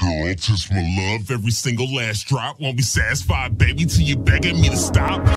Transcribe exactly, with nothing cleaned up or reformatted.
girl, touch my love, every single last drop. Won't be satisfied, baby, till you're begging me to stop.